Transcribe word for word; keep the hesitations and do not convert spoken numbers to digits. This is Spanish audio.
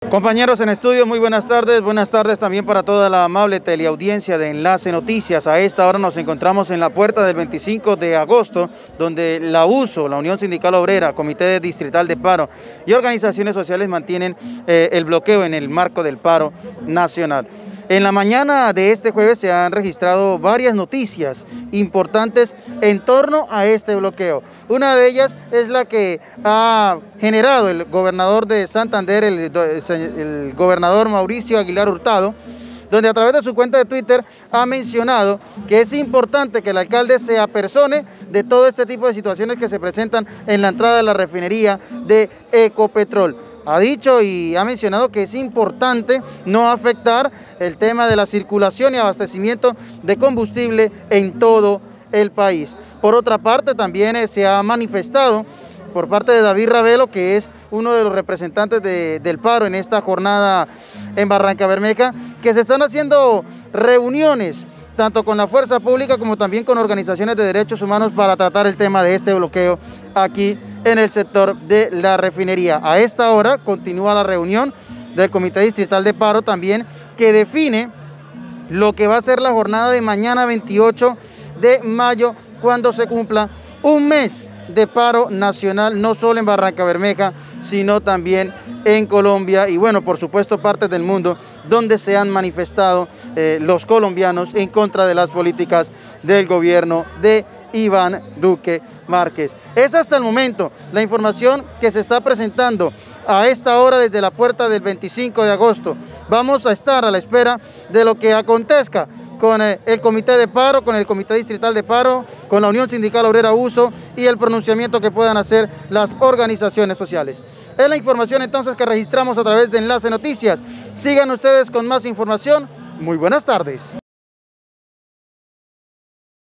Compañeros en estudio, muy buenas tardes. Buenas tardes también para toda la amable teleaudiencia de Enlace Noticias. A esta hora nos encontramos en la puerta del veinticinco de agosto, donde la U S O, la Unión Sindical Obrera, Comité Distrital de Paro y organizaciones sociales mantienen eh, el bloqueo en el marco del paro nacional. En la mañana de este jueves se han registrado varias noticias importantes en torno a este bloqueo. Una de ellas es la que ha generado el gobernador de Santander, el, el gobernador Mauricio Aguilar Hurtado, donde a través de su cuenta de Twitter ha mencionado que es importante que el alcalde se apersone de todo este tipo de situaciones que se presentan en la entrada de la refinería de Ecopetrol. Ha dicho y ha mencionado que es importante no afectar el tema de la circulación y abastecimiento de combustible en todo el país. Por otra parte, también eh, se ha manifestado por parte de David Ravelo, que es uno de los representantes de, del paro en esta jornada en Barrancabermeja, que se están haciendo reuniones tanto con la fuerza pública como también con organizaciones de derechos humanos para tratar el tema de este bloqueo aquí en el sector de la refinería. A esta hora continúa la reunión del Comité Distrital de Paro también, que define lo que va a ser la jornada de mañana veintiocho de mayo, cuando se cumpla un mes de paro nacional, no solo en Barrancabermeja, sino también en Colombia y bueno, por supuesto, partes del mundo donde se han manifestado eh, los colombianos en contra de las políticas del gobierno de Iván Duque Márquez. Es hasta el momento la información que se está presentando a esta hora desde la puerta del veinticinco de agosto. Vamos a estar a la espera de lo que acontezca con el Comité de Paro, con el Comité Distrital de Paro, con la Unión Sindical Obrera U S O y el pronunciamiento que puedan hacer las organizaciones sociales. Es la información entonces que registramos a través de Enlace Noticias. Sigan ustedes con más información. Muy buenas tardes.